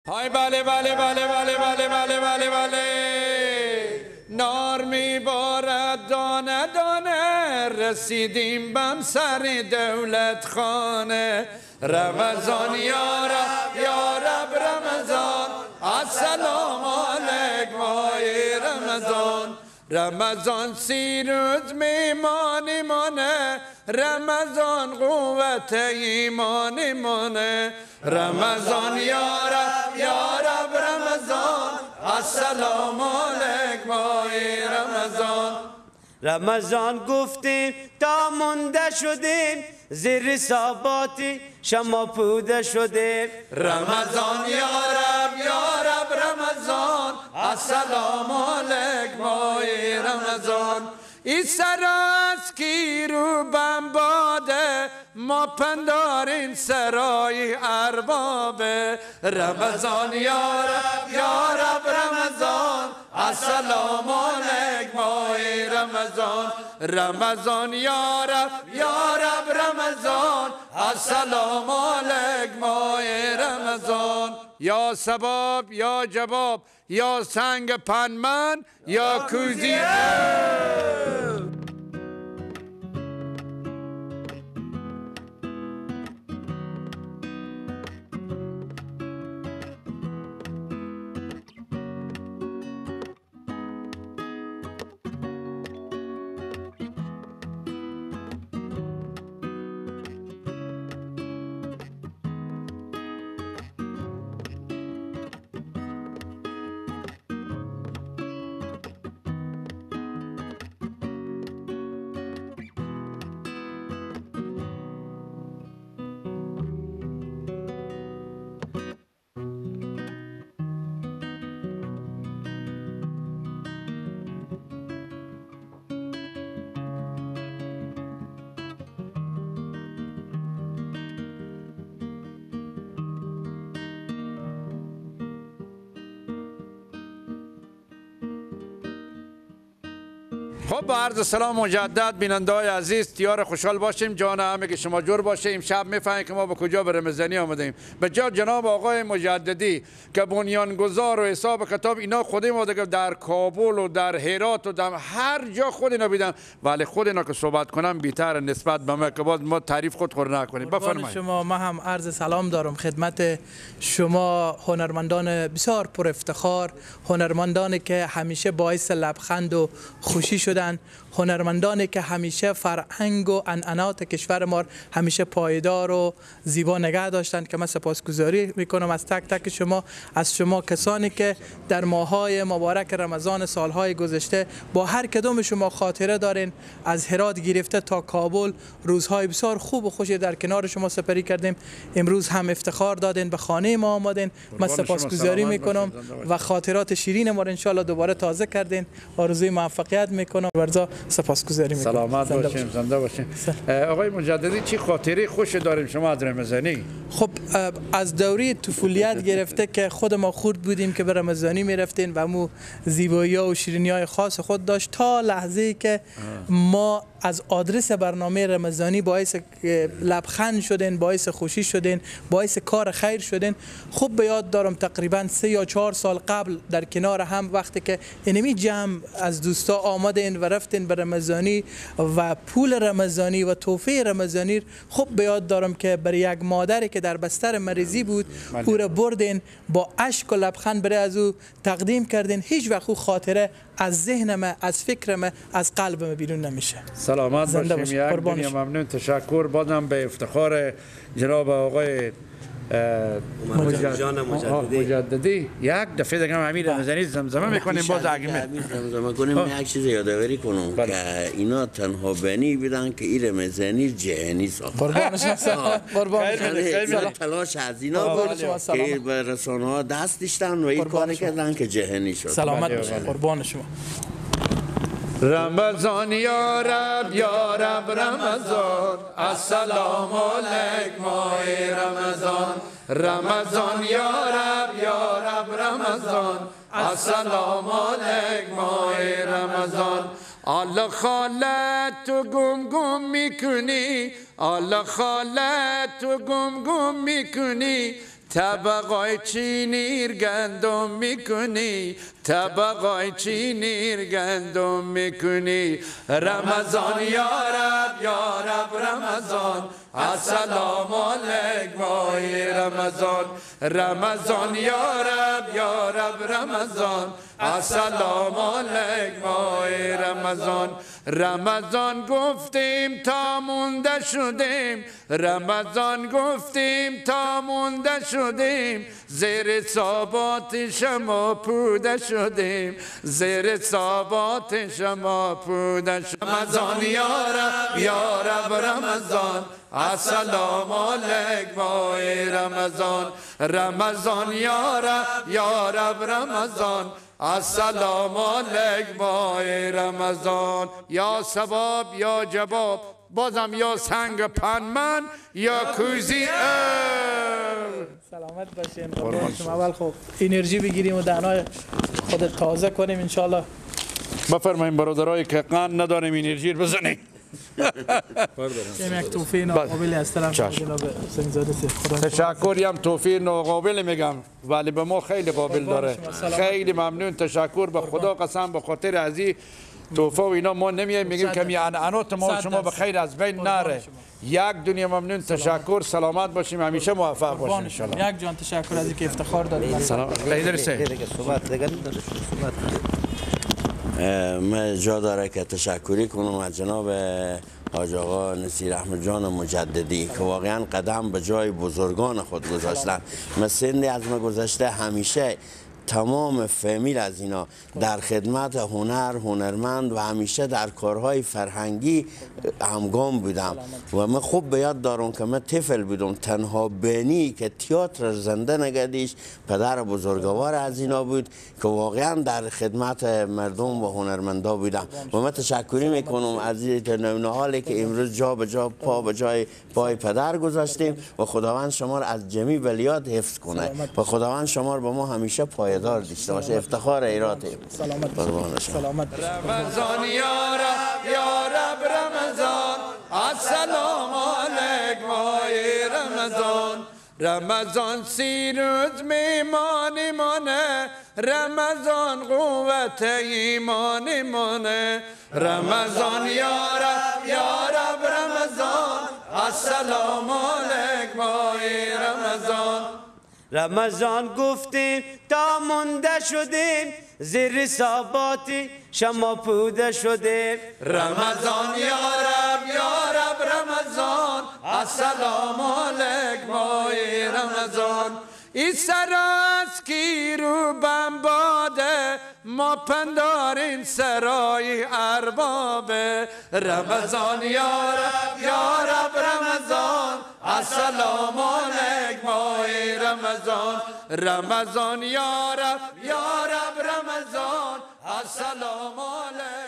های بله بله بله بله بله بله بله بله نار میبارد دانه دانه رسیدیم بم سر دولت خانه رمضان یارب یارب رمضان السلام علیک ماه رمضان رمضان 30 روز میمانی مانه رمضان قوت ایمانی مانه رمضان یارب یارب رمضان السلام علیک ماه رمضان رمضان گفتیم تا مونده شدیم زیر ثباتی شما پوده شدیم رمضان یارب یارب رمضان السلام علیک ماه رمضان ای سراز کی رو بمباده ما پندارین سرای اربابه رمضان یارب یارب رمضان السلام علیک ماه رمضان رمضان یارب یارب رمضان السلام علیک ماه رمضان یا سباب یا جواب یا سنگ پنمن یا کوزی خب با عرض سلام مجدد بیننده های عزیز تیار خوشحال باشیم جان همه که شما جور باشه امشب میفهمیم که ما به کجا به رمضانی آمدیم به جا جناب آقای مجددی که بنیانگذار و حساب کتاب اینا خود ما دیگه در کابل و در هرات و در هر جا خود اینا بیدم ولی خود اینا که صحبت کنم بیتر نسبت به ما که باز ما تعریف خود خور نکنیم بفرمایید شما ما هم عرض سلام دارم خدمت شما هنرمندان بسیار پر افتخار هنرمندانی که همیشه باعث لبخند و خوشی شدن هنرمندانی که همیشه فرهنگ و عنعنات کشور ما همیشه پایدار و زیبا نگه داشتند که من سپاسگزاری میکنم از تک تک شما از شما کسانی که در ماههای مبارک رمضان سالهای گذشته با هر کدوم شما خاطره دارین از هرات گرفته تا کابل روزهای بسیار خوب و خوشی در کنار شما سپری کردیم امروز هم افتخار دادین به خانه ما آمدین من سپاسگزاری میکنم و خاطرات شیرین ما رو ان شاء الله دوباره تازه کردین آرزوی موفقیت میکنم ورزا سپاسگزاری میکنم سلامت باشیم زنده باشیم آقای مجددی چی خاطره خوش داریم شما از رمضانی خب از دوره طفولیت گرفته که خود ما خورد بودیم که به رمضانی میرفتیم و مو زیبایی ها و شیرینی های خاص خود داشت تا لحظه‌ای که ما از آدرس برنامه رمضانی باعث لبخند شدن باعث خوشی شدن باعث کار خیر شدن خوب به یاد دارم تقریبا 3 یا 4 سال قبل در کنار هم وقتی که اینمی جمع از دوستا آمدن و رفتن به رمضانی و پول رمضانی و تحفه رمضانی خوب به یاد دارم که برای یک مادری که در بستر مریضی بود او را بردن با اشک و لبخند برای از او تقدیم کردن هیچ وقت خاطره از ذهنم از فکرم از قلبم بیرون نمیشه سلامت باشیم یک دنیا ممنون تشکر بازم به افتخار جناب آقای مجددی یک دفعه دیگه امیر رمضانی زمزمه میکنیم باز زمزمه کنیم یک چیز یادآوری کنم که اینا تنها بنی بودن که این رمضانی جهانی ساخت قربان تلاش از اینا بود که به رسانه ها دست داشتن و این کار کردن که جهانی شد سلامت باشید قربان شما رمضان یارب یارب رمضان السلام علیک ماه رمضان رمضان یارب یارب رمضان السلام علیک ماه رمضان الله خاله تو گم گم میکنی الله خاله تو گم گم میکنی طبقای چینیر گندم میکنی طبقای چینیر گندم میکنی رمضان یا رب رمضان السلام علیک ماه رمضان رمضان یا رب رمضان السلام علیک ماه رمضان رمضان گفتیم تا مونده شدیم رمضان گفتیم تا مونده شدیم زیر صابات شما پوده شدیم زیر صابات شما پوده شدیم رمضان یا رب رمضان السلام علیک ماه رمضان رمضان یا رب رمضان السلام علیک ماه رمضان یا ثواب یا جواب بازم یا سنگ پنمن یا کوزی سلامت باشین. اول خوب انرژی بگیریم و دهنای خود تازه کنیم انشالله. بفرماییم برادرایی که قند نداریم انرژی بزنیم. یک توفیق ناقابلی از طرف جناب حسین زاده خدا تشکر هم توفیق ناقابل میگم ولی به ما خیلی قابل داره. خیلی ممنون تشکر به خدا قسم به خاطر ازی توفیق و اینا ما نمیایم میگیم که عنعنات ما شما به خیر از بین نره. یک دنیا ممنون تشکر سلامت باشیم همیشه موفق باشیم ان شاء الله. یک جان تشکر از اینکه افتخار دادید. سلام من جا داره که تشکری کنم از جناب حاج آقا نصیر احمد جان مجددی که واقعا قدم به جای بزرگان خود گذاشتن. من سندی از من گذشته همیشه تمام فامیل از اینا در خدمت هنرمند و همیشه در کارهای فرهنگی همگام بودم و من خوب به یاد دارم که من طفل بودم تنها بینی که تئاتر زنده نگدیش پدر بزرگوار از اینا بود که واقعا در خدمت مردم و هنرمندا بودم و من تشکری میکنم از این حالی که امروز جا به جا پا به جای پای پدر گذاشتیم و خداوند شما را از جمی بلیات حفظ کنه و خداوند شما را به ما همیشه پایدار داشته باشه. افتخار ایراته. سلامت رمضان یا رب رمضان السلام علیک ماه رمضان رمضان 30 روز میمانی مانه رمضان قوت ایمانی مانه رمضان یا رب رمضان السلام علیک ماه رمضان رمضان گفتیم تا مونده شدیم زیر صاباتی شما پوده شدیم رمضان یا رب رمضان السلام علیک ماه رمضان این سراست کی رو بمباده ما پندارین سرای اربابه رمضان یا رب رمضان السلام علیک ماه رمضان رمضان یا رب رمضان السلام علیک